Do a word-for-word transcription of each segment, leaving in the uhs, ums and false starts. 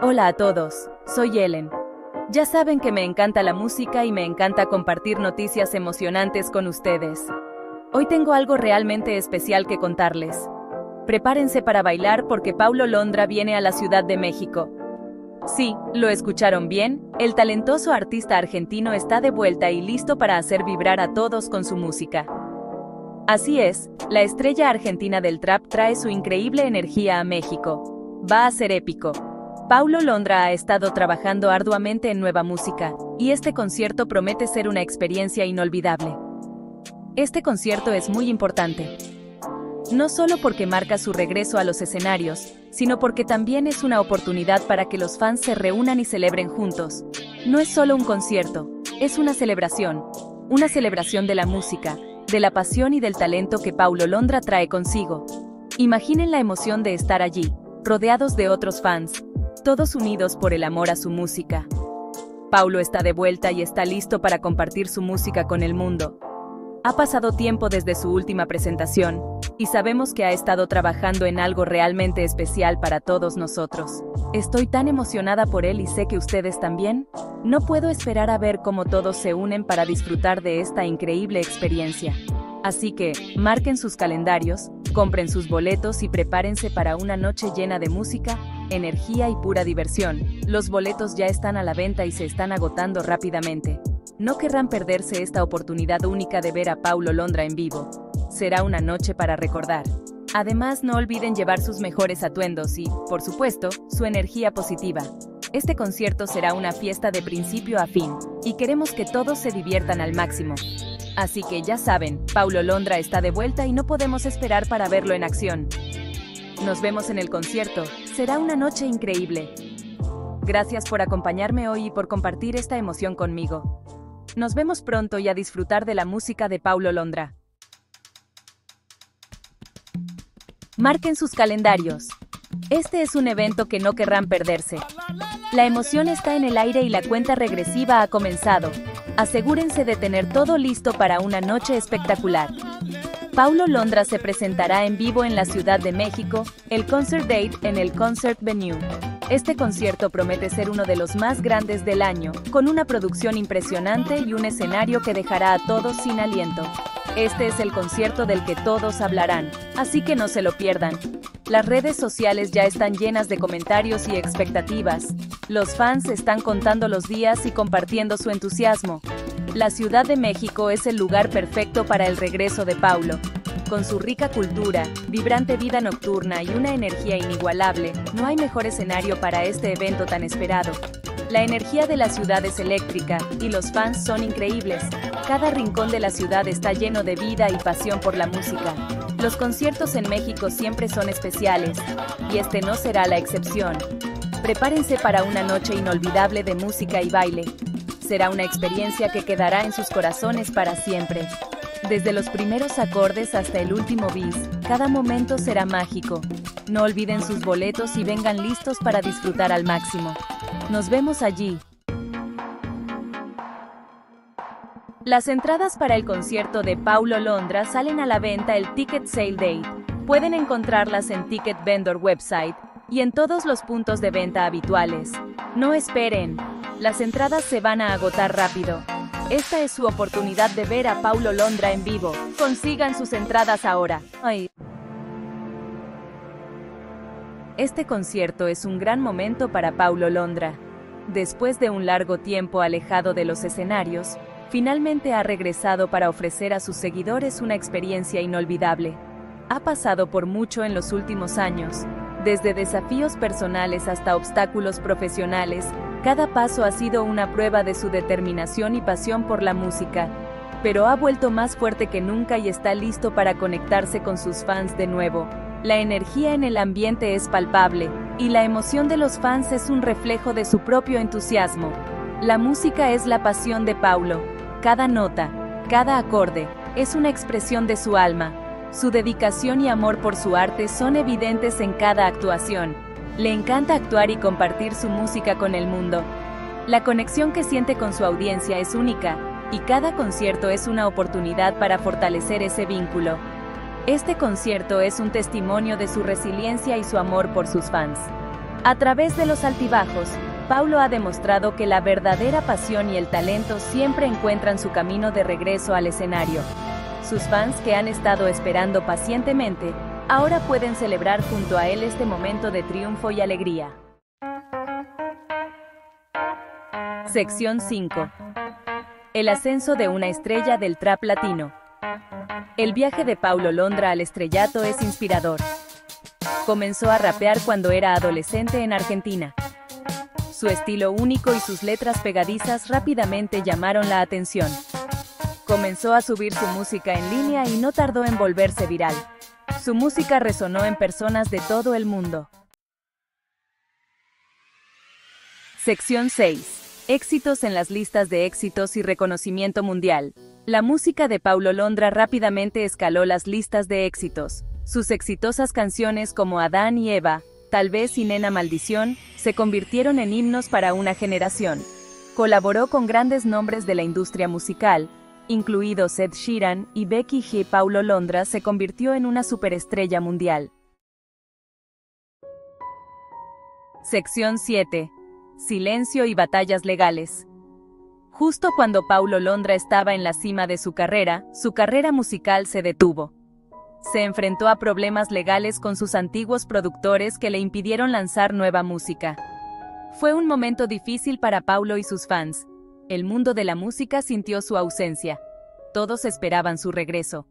Hola a todos, soy Ellen. Ya saben que me encanta la música y me encanta compartir noticias emocionantes con ustedes. Hoy tengo algo realmente especial que contarles. Prepárense para bailar porque Paulo Londra viene a la Ciudad de México. Sí, lo escucharon bien, el talentoso artista argentino está de vuelta y listo para hacer vibrar a todos con su música. Así es, la estrella argentina del trap trae su increíble energía a México. Va a ser épico. Paulo Londra ha estado trabajando arduamente en nueva música, y este concierto promete ser una experiencia inolvidable. Este concierto es muy importante. No solo porque marca su regreso a los escenarios, sino porque también es una oportunidad para que los fans se reúnan y celebren juntos. No es solo un concierto, es una celebración. Una celebración de la música, de la pasión y del talento que Paulo Londra trae consigo. Imaginen la emoción de estar allí, rodeados de otros fans, todos unidos por el amor a su música. Paulo está de vuelta y está listo para compartir su música con el mundo. Ha pasado tiempo desde su última presentación, y sabemos que ha estado trabajando en algo realmente especial para todos nosotros. Estoy tan emocionada por él y sé que ustedes también. No puedo esperar a ver cómo todos se unen para disfrutar de esta increíble experiencia. Así que, marquen sus calendarios, compren sus boletos y prepárense para una noche llena de música, energía y pura diversión. Los boletos ya están a la venta y se están agotando rápidamente. No querrán perderse esta oportunidad única de ver a Paulo Londra en vivo. Será una noche para recordar. Además, no olviden llevar sus mejores atuendos y, por supuesto, su energía positiva. Este concierto será una fiesta de principio a fin, y queremos que todos se diviertan al máximo. Así que ya saben, Paulo Londra está de vuelta y no podemos esperar para verlo en acción. Nos vemos en el concierto, será una noche increíble. Gracias por acompañarme hoy y por compartir esta emoción conmigo. Nos vemos pronto y a disfrutar de la música de Paulo Londra. Marquen sus calendarios. Este es un evento que no querrán perderse. La emoción está en el aire y la cuenta regresiva ha comenzado. Asegúrense de tener todo listo para una noche espectacular. Paulo Londra se presentará en vivo en la Ciudad de México, el Concert Date en el Concert Venue. Este concierto promete ser uno de los más grandes del año, con una producción impresionante y un escenario que dejará a todos sin aliento. Este es el concierto del que todos hablarán, así que no se lo pierdan. Las redes sociales ya están llenas de comentarios y expectativas. Los fans están contando los días y compartiendo su entusiasmo. La Ciudad de México es el lugar perfecto para el regreso de Paulo. Con su rica cultura, vibrante vida nocturna y una energía inigualable, no hay mejor escenario para este evento tan esperado. La energía de la ciudad es eléctrica, y los fans son increíbles. Cada rincón de la ciudad está lleno de vida y pasión por la música. Los conciertos en México siempre son especiales, y este no será la excepción. Prepárense para una noche inolvidable de música y baile. Será una experiencia que quedará en sus corazones para siempre. Desde los primeros acordes hasta el último bis, cada momento será mágico. No olviden sus boletos y vengan listos para disfrutar al máximo. Nos vemos allí. Las entradas para el concierto de Paulo Londra salen a la venta el Ticket Sale Date. Pueden encontrarlas en Ticket Vendor Website y en todos los puntos de venta habituales. No esperen, las entradas se van a agotar rápido. Esta es su oportunidad de ver a Paulo Londra en vivo. Consigan sus entradas ahora. Ay. Este concierto es un gran momento para Paulo Londra. Después de un largo tiempo alejado de los escenarios, finalmente ha regresado para ofrecer a sus seguidores una experiencia inolvidable. Ha pasado por mucho en los últimos años, desde desafíos personales hasta obstáculos profesionales. Cada paso ha sido una prueba de su determinación y pasión por la música, pero ha vuelto más fuerte que nunca y está listo para conectarse con sus fans de nuevo. La energía en el ambiente es palpable, y la emoción de los fans es un reflejo de su propio entusiasmo. La música es la pasión de Paulo. Cada nota, cada acorde, es una expresión de su alma. Su dedicación y amor por su arte son evidentes en cada actuación. Le encanta actuar y compartir su música con el mundo. La conexión que siente con su audiencia es única, y cada concierto es una oportunidad para fortalecer ese vínculo. Este concierto es un testimonio de su resiliencia y su amor por sus fans. A través de los altibajos, Paulo ha demostrado que la verdadera pasión y el talento siempre encuentran su camino de regreso al escenario. Sus fans, que han estado esperando pacientemente, ahora pueden celebrar junto a él este momento de triunfo y alegría. Sección cinco. El ascenso de una estrella del trap latino. El viaje de Paulo Londra al estrellato es inspirador. Comenzó a rapear cuando era adolescente en Argentina. Su estilo único y sus letras pegadizas rápidamente llamaron la atención. Comenzó a subir su música en línea y no tardó en volverse viral. Su música resonó en personas de todo el mundo. Sección seis. Éxitos en las listas de éxitos y reconocimiento mundial. La música de Paulo Londra rápidamente escaló las listas de éxitos. Sus exitosas canciones como Adán y Eva, Tal vez y Nena Maldición, se convirtieron en himnos para una generación. Colaboró con grandes nombres de la industria musical, incluidos Ed Sheeran y Becky G. Paulo Londra se convirtió en una superestrella mundial. Sección siete. Silencio y batallas legales. Justo cuando Paulo Londra estaba en la cima de su carrera, su carrera musical se detuvo. Se enfrentó a problemas legales con sus antiguos productores que le impidieron lanzar nueva música. Fue un momento difícil para Paulo y sus fans. El mundo de la música sintió su ausencia. Todos esperaban su regreso.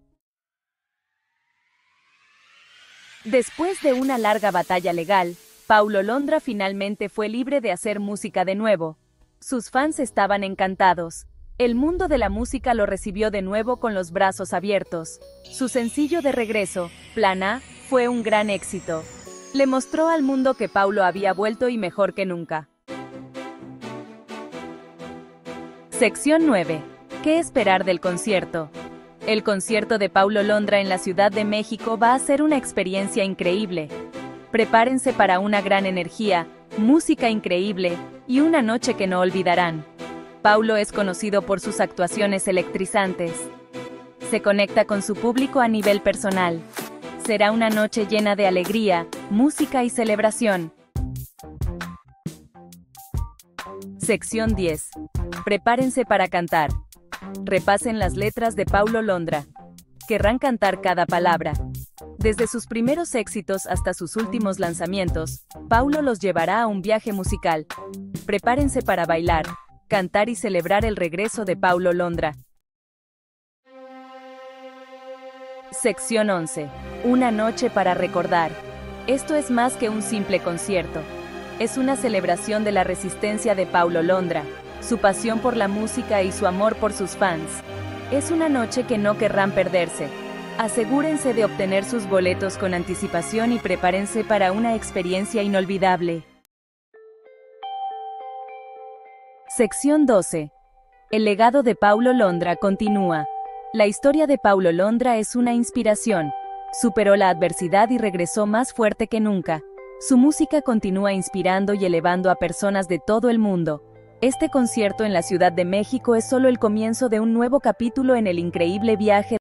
Después de una larga batalla legal, Paulo Londra finalmente fue libre de hacer música de nuevo. Sus fans estaban encantados. El mundo de la música lo recibió de nuevo con los brazos abiertos. Su sencillo de regreso, Plan A, fue un gran éxito. Le mostró al mundo que Paulo había vuelto y mejor que nunca. Sección nueve. ¿Qué esperar del concierto? El concierto de Paulo Londra en la Ciudad de México va a ser una experiencia increíble. Prepárense para una gran energía, música increíble y una noche que no olvidarán. Paulo es conocido por sus actuaciones electrizantes. Se conecta con su público a nivel personal. Será una noche llena de alegría, música y celebración. Sección diez. Prepárense para cantar. Repasen las letras de Paulo Londra. Querrán cantar cada palabra. Desde sus primeros éxitos hasta sus últimos lanzamientos, Paulo los llevará a un viaje musical. Prepárense para bailar, cantar y celebrar el regreso de Paulo Londra. Sección once. Una noche para recordar. Esto es más que un simple concierto. Es una celebración de la resistencia de Paulo Londra, su pasión por la música y su amor por sus fans. Es una noche que no querrán perderse. Asegúrense de obtener sus boletos con anticipación y prepárense para una experiencia inolvidable. Sección doce. El legado de Paulo Londra continúa. La historia de Paulo Londra es una inspiración. Superó la adversidad y regresó más fuerte que nunca. Su música continúa inspirando y elevando a personas de todo el mundo. Este concierto en la Ciudad de México es solo el comienzo de un nuevo capítulo en el increíble viaje